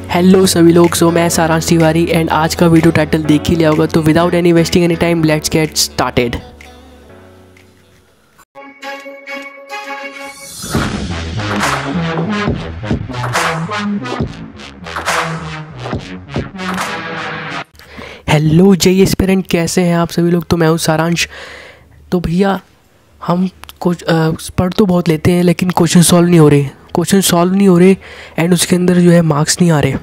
Hello सभी लोग, मैं सारांश तिवारी एंड आज का वीडियो टाइटल देख ही लिया होगा। तो without any wasting any time let's get started. Hello JEE aspirant, कैसे हैं आप सभी लोग। तो मैं हूँ सारांश। तो भैया हम कुछ पढ़ तो बहुत लेते हैं लेकिन क्वेश्चन सॉल्व नहीं हो रहे एंड उसके अंदर जो है मार्क्स नहीं आ रहे।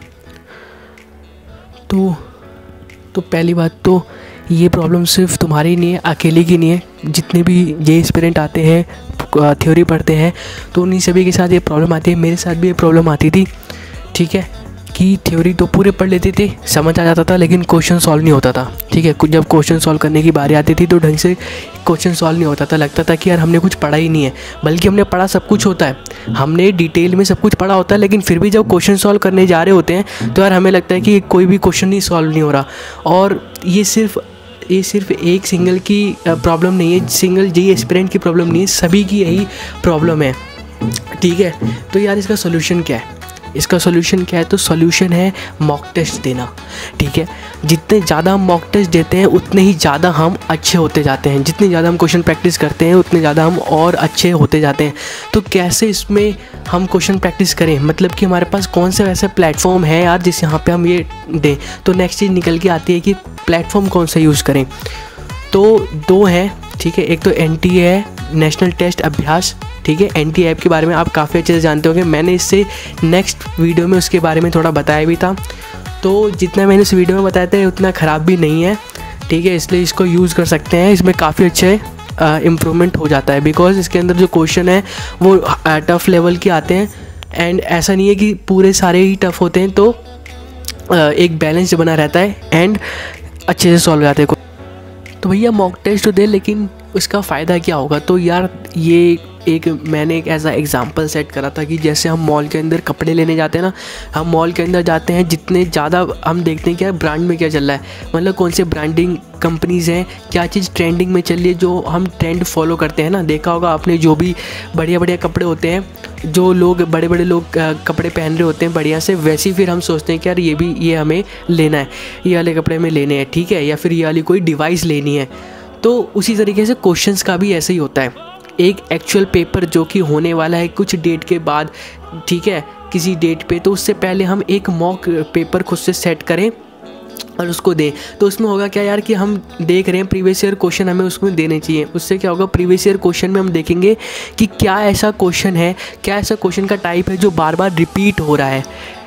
तो पहली बात तो ये प्रॉब्लम सिर्फ तुम्हारी नहीं है, अकेले की नहीं है। जितने भी ये एस्पिरेंट आते हैं थ्योरी पढ़ते हैं तो उन्हीं सभी के साथ ये प्रॉब्लम आती है। मेरे साथ भी ये प्रॉब्लम आती थी, ठीक है, कि थ्योरी तो पूरे पढ़ लेते थे, समझ आ जाता था, लेकिन क्वेश्चन सॉल्व नहीं होता था। ठीक है, जब क्वेश्चन सॉल्व करने की बारी आती थी तो ढंग से क्वेश्चन सॉल्व नहीं होता था। लगता था कि यार हमने कुछ पढ़ा ही नहीं है, बल्कि हमने पढ़ा सब कुछ होता है, हमने डिटेल में सब कुछ पढ़ा होता है, लेकिन फिर भी जब क्वेश्चन सॉल्व करने जा रहे होते हैं तो यार हमें लगता है कि कोई भी क्वेश्चन नहीं सॉल्व नहीं हो रहा। और ये सिर्फ एक सिंगल की प्रॉब्लम नहीं है, सिंगल जी एस्पिरेंट की प्रॉब्लम नहीं है, सभी की यही प्रॉब्लम है। ठीक है, तो यार इसका सोल्यूशन क्या है? तो सॉल्यूशन है मॉक टेस्ट देना। ठीक है, जितने ज़्यादा हम मॉक टेस्ट देते हैं उतने ही ज़्यादा हम अच्छे होते जाते हैं। जितने ज़्यादा हम क्वेश्चन प्रैक्टिस करते हैं उतने ज़्यादा हम और अच्छे होते जाते हैं। तो कैसे इसमें हम क्वेश्चन प्रैक्टिस करें, मतलब कि हमारे पास कौन सा वैसा प्लेटफॉर्म है यार जिस यहाँ पे हम ये दें। तो नेक्स्ट चीज़ निकल के आती है कि प्लेटफॉर्म कौन सा यूज़ करें। तो दो हैं, ठीक है, एक तो NTA है, नेशनल टेस्ट अभ्यास। ठीक है, NTA ऐप के बारे में आप काफ़ी अच्छे से जानते होंगे, मैंने इससे नेक्स्ट वीडियो में उसके बारे में थोड़ा बताया भी था। तो जितना मैंने इस वीडियो में बताया था उतना ख़राब भी नहीं है, ठीक है, इसलिए इसको यूज़ कर सकते हैं। इसमें काफ़ी अच्छे इम्प्रूवमेंट हो जाता है, बिकॉज इसके अंदर जो क्वेश्चन है वो टफ़ लेवल के आते हैं एंड ऐसा नहीं है कि पूरे सारे ही टफ़ होते हैं। तो एक बैलेंस बना रहता है एंड अच्छे से सॉल्व हो जाते हैं। तो भैया मॉक टेस्ट तो दे, लेकिन उसका फ़ायदा क्या होगा? तो यार मैंने एक ऐसा एग्जांपल सेट करा था कि जैसे हम मॉल के अंदर कपड़े लेने जाते हैं ना, हम मॉल के अंदर जाते हैं, जितने ज़्यादा हम देखते हैं कि यार ब्रांड में क्या चल रहा है, मतलब कौन से ब्रांडिंग कंपनीज़ हैं, क्या चीज़ ट्रेंडिंग में चल रही है, जो हम ट्रेंड फॉलो करते हैं ना। देखा होगा आपने, जो भी बढ़िया कपड़े होते हैं, जो लोग बड़े लोग कपड़े पहन रहे होते हैं बढ़िया से, वैसे ही फिर हम सोचते हैं कि यार ये हमें लेना है, ये वाले कपड़े हमें लेने हैं, ठीक है, या फिर ये वाली कोई डिवाइस लेनी है। तो उसी तरीके से क्वेश्चंस का भी ऐसे ही होता है। एक एक्चुअल पेपर जो कि होने वाला है कुछ डेट के बाद, ठीक है, किसी डेट पे, तो उससे पहले हम एक मॉक पेपर खुद से सेट करें और उसको दें। तो उसमें होगा क्या यार कि हम देख रहे हैं प्रीवियस ईयर क्वेश्चन हमें उसमें देने चाहिए। उससे क्या होगा, प्रीवियस ईयर क्वेश्चन में हम देखेंगे कि क्या ऐसा क्वेश्चन है, क्या ऐसा क्वेश्चन का टाइप है जो बार बार रिपीट हो रहा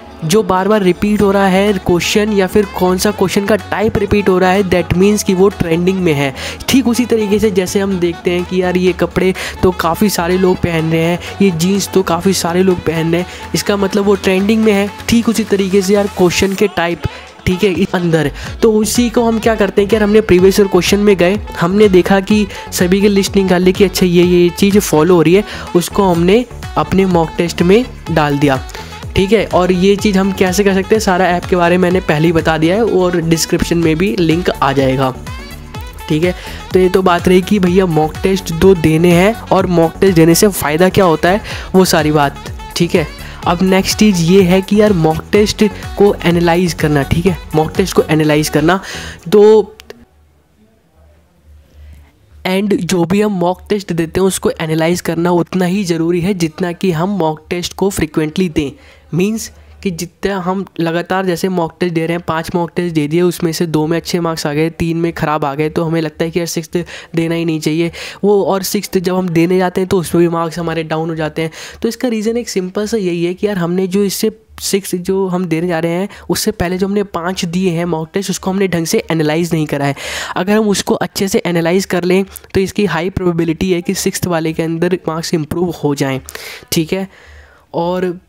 है, क्वेश्चन, या फिर कौन सा क्वेश्चन का टाइप रिपीट हो रहा है, दैट मीन्स कि वो ट्रेंडिंग में है। ठीक उसी तरीके से जैसे हम देखते हैं कि यार ये कपड़े तो काफ़ी सारे लोग पहन रहे हैं, ये जीन्स तो काफ़ी सारे लोग पहन रहे हैं, इसका मतलब वो ट्रेंडिंग में है। ठीक उसी तरीके से यार क्वेश्चन के टाइप, ठीक है, अंदर। तो उसी को हम क्या करते हैं कि यार हमने प्रीवियस ईयर क्वेश्चन में गए, हमने देखा कि सभी की लिस्ट निकाल ली कि अच्छा ये चीज़ फॉलो हो रही है, उसको हमने अपने मॉक टेस्ट में डाल दिया। ठीक है, और ये चीज़ हम कैसे कर सकते हैं, सारा ऐप के बारे में मैंने पहले ही बता दिया है और डिस्क्रिप्शन में भी लिंक आ जाएगा। ठीक है, तो ये तो बात रही कि भैया मॉक टेस्ट दो देने हैं और मॉक टेस्ट देने से फ़ायदा क्या होता है, वो सारी बात। ठीक है, अब नेक्स्ट चीज़ ये है कि यार मॉक टेस्ट को एनालाइज करना। ठीक है, मॉक टेस्ट को एनालाइज करना, तो एंड जो भी हम मॉक टेस्ट देते हैं उसको एनालाइज करना उतना ही ज़रूरी है जितना कि हम मॉक टेस्ट को फ्रिक्वेंटली दें। मींस कि जितना हम लगातार जैसे मॉक टेस्ट दे रहे हैं, 5 मॉक टेस्ट दे दिए, उसमें से 2 में अच्छे मार्क्स आ गए, 3 में ख़राब आ गए, तो हमें लगता है कि यार 6th देना ही नहीं चाहिए वो, और 6th जब हम देने जाते हैं तो उसमें भी मार्क्स हमारे डाउन हो जाते हैं। तो इसका रीज़न एक सिंपल सा यही है कि यार हमने जो इससे 6 जो हम देने जा रहे हैं उससे पहले जो हमने 5 दिए हैं मॉक टेस्ट, उसको हमने ढंग से एनालाइज़ नहीं करा है। अगर हम उसको अच्छे से एनालाइज़ कर लें तो इसकी हाई प्रोबेबिलिटी है कि 6th वाले के अंदर मार्क्स इंप्रूव हो जाएं। ठीक है, और